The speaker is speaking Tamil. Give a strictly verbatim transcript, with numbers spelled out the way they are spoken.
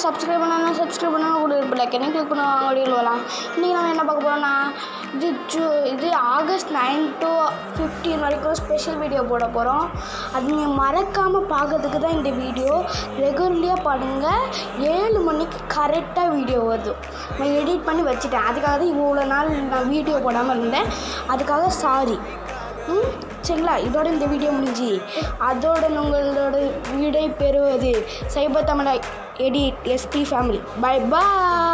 சப்ஸ்கிரைப் பண்ணால் சப்ஸ்கிரைப் பண்ணால் கூட பெல்லைக்கனே கிளிக் பண்ணுவாங்க வீடியோவில் வரலாம். இன்றைக்கி நம்ம என்ன பார்க்க போகிறோம்னா இது ஜூ இது ஆகஸ்ட் நைன் டு ஃபிஃப்டீன் வரைக்கும் ஸ்பெஷல் வீடியோ போட போகிறோம். அது நீங்கள் மறக்காமல் பார்க்கறதுக்கு தான் இந்த வீடியோ. ரெகுலராக பாருங்கள், ஏழு மணிக்கு கரெக்டாக வீடியோ வருது. நான் எடிட் பண்ணி வச்சுட்டேன், அதுக்காக தான் இவ்வளோ நாள் நான் வீடியோ போடாமல் இருந்தேன். அதுக்காக சாரி. ம் சரிங்களா, இதோட இந்த வீடியோ முடிஞ்சு அதோட உங்களோட விடை பெறுவது cyber Tamizha edit SP family. Bye பாய்.